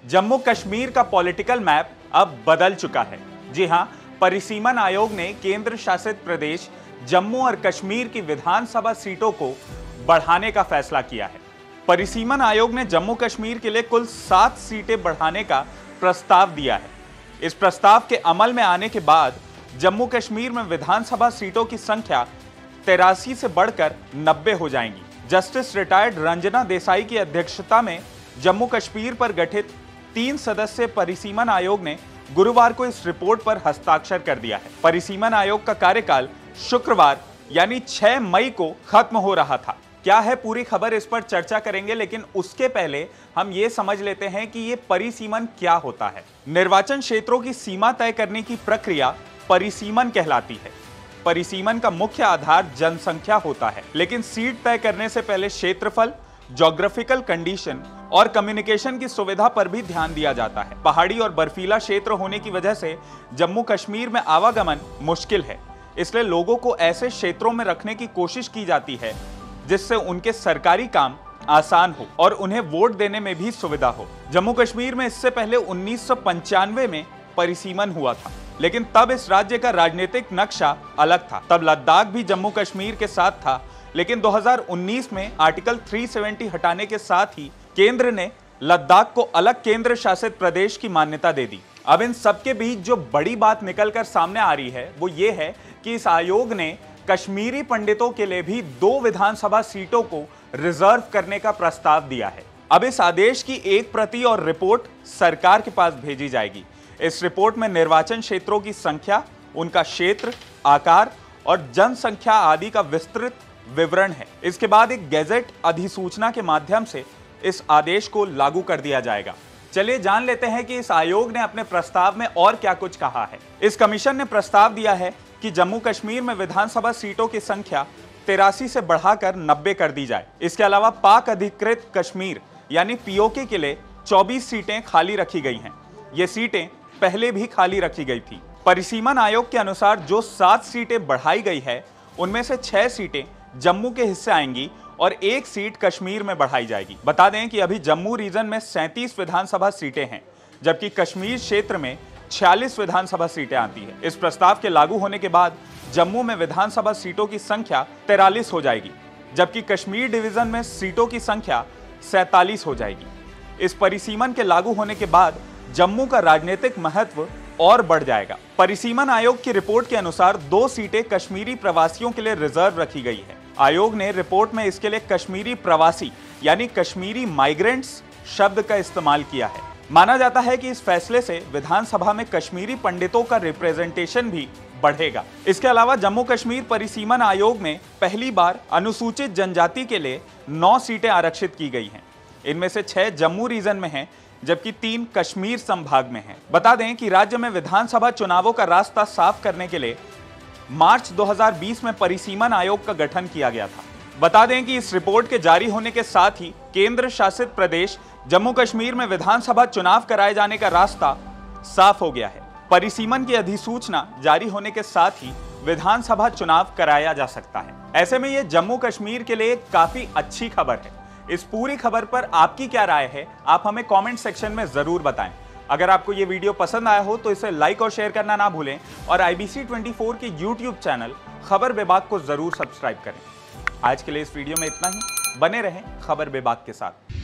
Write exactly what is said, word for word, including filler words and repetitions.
जम्मू कश्मीर का political map अब बदल चुका है। जी हां, परिसीमन आयोग ने केंद्र शासित प्रदेश जम्मू और कश्मीर की विधानसभा सीटों को बढ़ाने का फैसला किया है। परिसीमन आयोग ने जम्मू कश्मीर के लिए कुल सात सीटें बढ़ाने का प्रस्ताव दिया है। इस प्रस्ताव के अमल में आने के बाद जम्मू कश्मीर में विधानसभा सीटों की संख्या तिरासी से बढ़कर नब्बे हो जाएंगी। जस्टिस रिटायर्ड रंजना देसाई की अध्यक्षता में जम्मू कश्मीर पर गठित तीन सदस्यीय परिसीमन आयोग ने गुरुवार को इस रिपोर्ट पर हस्ताक्षर कर दिया है। परिसीमन आयोग का कार्यकाल शुक्रवार यानी छह मई को खत्म हो रहा था। क्या है पूरी खबर, इस पर चर्चा करेंगे, लेकिन उसके पहले हम ये समझ लेते हैं कि ये परिसीमन क्या होता है। निर्वाचन क्षेत्रों की सीमा तय करने की प्रक्रिया परिसीमन कहलाती है। परिसीमन का मुख्य आधार जनसंख्या होता है, लेकिन सीट तय करने से पहले क्षेत्रफल, ज्योग्राफिकल कंडीशन और कम्युनिकेशन की सुविधा पर भी ध्यान दिया जाता है। पहाड़ी और बर्फीला क्षेत्र होने की वजह से जम्मू कश्मीर में आवागमन मुश्किल है, इसलिए लोगों को ऐसे क्षेत्रों में रखने की कोशिश की जाती है जिससे उनके सरकारी काम आसान हो और उन्हें वोट देने में भी सुविधा हो। जम्मू कश्मीर में इससे पहले उन्नीस सौ पंचानवे में परिसीमन हुआ था, लेकिन तब इस राज्य का राजनीतिक नक्शा अलग था। तब लद्दाख भी जम्मू कश्मीर के साथ था, लेकिन दो हज़ार उन्नीस में आर्टिकल तीन सौ सत्तर हटाने के साथ ही केंद्र ने लद्दाख को अलग केंद्र शासित प्रदेश की मान्यता दे दी। अब इन सबके बीच जो बड़ी बात निकलकर सामने आ रही है वो ये है कि इस आयोग ने कश्मीरी पंडितों के लिए भी दो विधानसभा सीटों को रिजर्व करने का प्रस्ताव दिया है। अब इस आदेश की एक प्रति और रिपोर्ट सरकार के पास भेजी जाएगी। इस रिपोर्ट में निर्वाचन क्षेत्रों की संख्या, उनका क्षेत्र, आकार और जनसंख्या आदि का विस्तृत विवरण है। इसके बाद एक गैजेट अधिसूचना के माध्यम से इस आदेश को लागू कर दिया जाएगा। चलिए जान लेते हैं कि इस आयोग ने अपने प्रस्ताव में और क्या कुछ कहा है। इस कमीशन ने प्रस्ताव दिया है कि जम्मू कश्मीर में विधानसभा सीटों की संख्या तिरासी से बढ़ाकर नब्बे कर दी जाए। इसके अलावा पाक अधिकृत कश्मीर यानी पीओके के लिए चौबीस सीटें खाली रखी गई हैं। ये सीटें पहले भी खाली रखी गई थी। परिसीमन आयोग के अनुसार जो सात सीटें बढ़ाई गई है उनमें से छह सीटें जम्मू के हिस्से आएंगी और एक सीट कश्मीर में बढ़ाई जाएगी। बता दें कि अभी जम्मू रीजन में सैंतीस विधानसभा सीटें हैं, जबकि कश्मीर क्षेत्र में छियालीस विधानसभा सीटें आती है। इस प्रस्ताव के लागू होने के बाद जम्मू में विधानसभा सीटों की संख्या तिरालीस हो जाएगी, जबकि कश्मीर डिवीजन में सीटों की संख्या सैंतालीस हो जाएगी। इस परिसीमन के लागू होने के बाद जम्मू का राजनीतिक महत्व और बढ़ जाएगा। परिसीमन आयोग की रिपोर्ट के अनुसार दो सीटें कश्मीरी प्रवासियों के लिए रिजर्व रखी गई है। आयोग ने रिपोर्ट में इसके लिए कश्मीरी प्रवासी यानी कश्मीरी माइग्रेंट्स शब्द का इस्तेमाल किया है। माना जाता है कि इस फैसले से विधानसभा में कश्मीरी पंडितों का रिप्रेजेंटेशन भी बढ़ेगा। इसके अलावा जम्मू कश्मीर परिसीमन आयोग में पहली बार अनुसूचित जनजाति के लिए नौ सीटें आरक्षित की गई हैं। इनमें से छह जम्मू रीजन में हैं, जबकि तीन कश्मीर संभाग में हैं। बता दें कि राज्य में विधानसभा चुनावों का रास्ता साफ करने के लिए मार्च दो हज़ार बीस में परिसीमन आयोग का गठन किया गया था। बता दें कि इस रिपोर्ट के जारी होने के साथ ही केंद्र शासित प्रदेश जम्मू कश्मीर में विधानसभा चुनाव कराए जाने का रास्ता साफ हो गया है। परिसीमन की अधिसूचना जारी होने के साथ ही विधानसभा चुनाव कराया जा सकता है। ऐसे में यह जम्मू कश्मीर के लिए काफी अच्छी खबर है। इस पूरी खबर पर आपकी क्या राय है, आप हमें कमेंट सेक्शन में जरूर बताएं। अगर आपको ये वीडियो पसंद आया हो तो इसे लाइक और शेयर करना ना भूलें और आई बी सी चौबीस के यूट्यूब चैनल खबर विभाग को जरूर सब्सक्राइब करें। आज के लिए इस वीडियो में इतना ही। बने रहें खबर विभाग के साथ।